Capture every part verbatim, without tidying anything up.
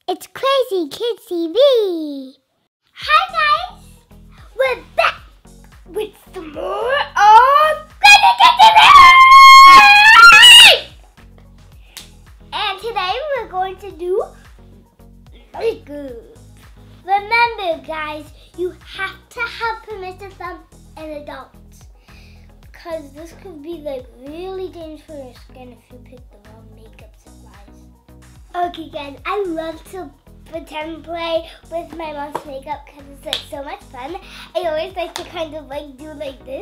It's Crazy Kids T V. Hi guys, we're back with some more of Crazy Kids T V. And today we're going to do makeup. Remember guys, you have to have permission from an adult, because this could be like really dangerous for your skin if you pick the wrong makeup supplies. Okay guys, I love to pretend play with my mom's makeup because it's like so much fun. I always like to kind of like do like this.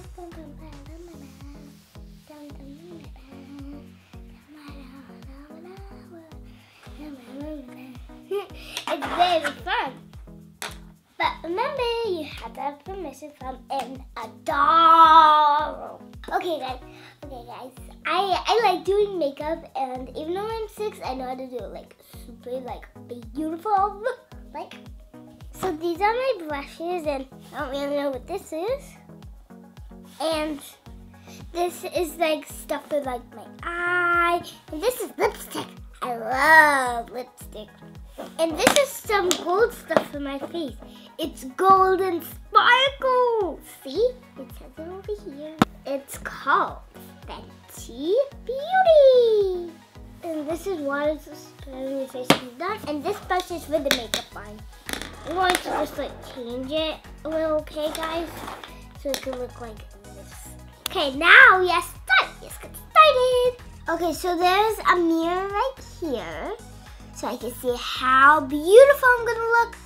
It's very fun. But remember, you have to have permission from an adult. Okay guys, okay guys, I, I like doing makeup, and even though I'm six, I know how to do it like super like beautiful. Like, so these are my brushes, and I don't really know what this is. And this is like stuff for like my eye, and this is lipstick. I love lipstick. And this is some gold stuff for my face. It's gold and sparkles. See? It says it over here. It's called Fenty Beauty. And this is water to spray your face and done. And this brush is for the makeup line. I'm going to just like change it a little, okay guys? So it can look like this. Okay, now yes, start. Let's get started. Okay, so there's a mirror right here, so I can see how beautiful I'm gonna look.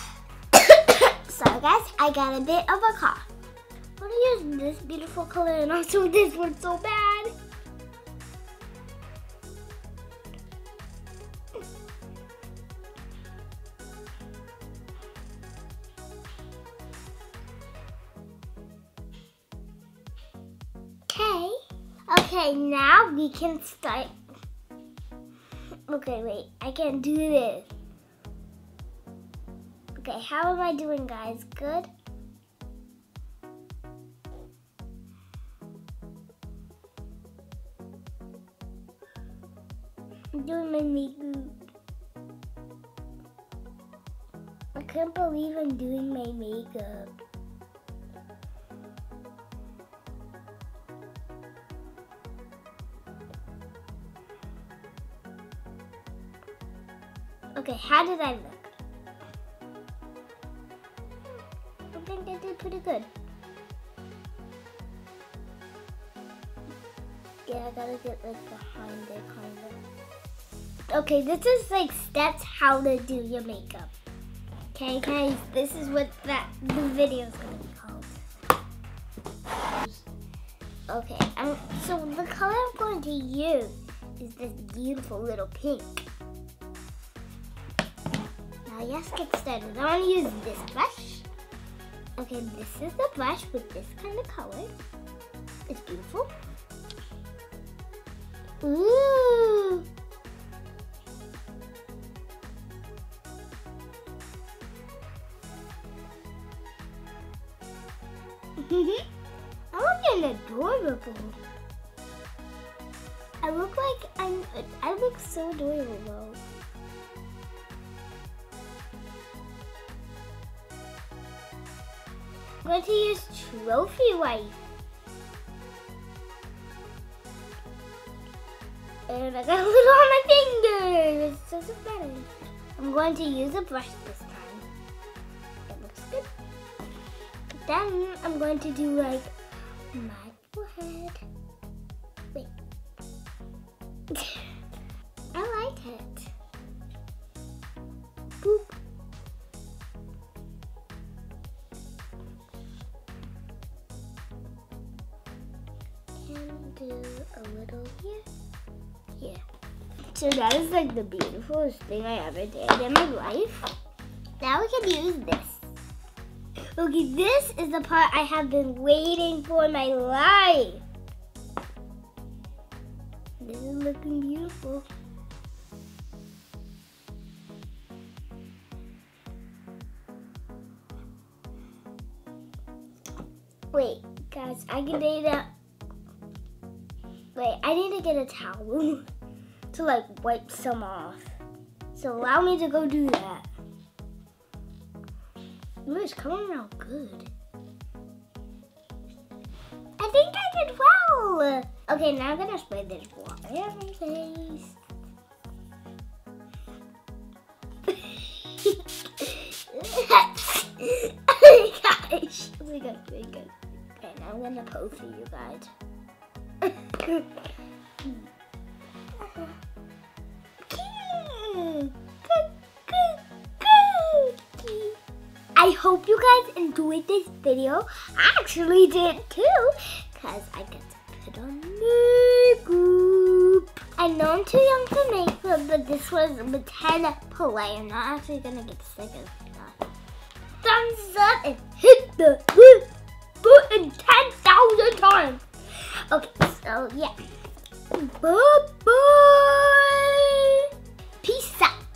Sorry guys, I got a bit of a cough. I want to use this beautiful color and also this one so bad. Okay, okay, now we can start. Okay, wait, I can't do this. Okay, how am I doing, guys? Good? I'm doing my makeup. I can't believe I'm doing my makeup. Okay, how did I look? I think I did pretty good. Yeah, I gotta get like behind it, kind of. Okay, this is like steps how to do your makeup. Okay, guys, this is what that the video is gonna be called. Okay, um, so the color I'm going to use is this beautiful little pink. Now let's get started. I want to use this brush. Okay, this is the brush with this kind of color. It's beautiful. Ooh. I'm looking adorable. I look like I'm. I look so adorable. I'm going to use Trophy Wife. And I got a little on my fingers. It's so better. I'm going to use a brush this time. That looks good. Then I'm going to do like my forehead. Wait. I like it. Boop. Do a little here, here. So that is like the beautifulest thing I ever did in my life. Now we can use this. Okay, this is the part I have been waiting for in my life. This is looking beautiful. Wait, guys, I can do that. Wait, I need to get a towel to like wipe some off. So allow me to go do that. Ooh, it's coming out good. I think I did well. Okay, now I'm gonna spray this water on my face. Oh my gosh. Oh my gosh, oh my gosh. Okay, now I'm gonna pose for you guys. I hope you guys enjoyed this video. I actually did too, because I get to put on makeup. I know I'm too young for makeup, but this was with ten play. I'm not actually gonna get sick of that. Thumbs up and hit the button ten thousand times. Okay, so yeah. Bye bye. Peace out.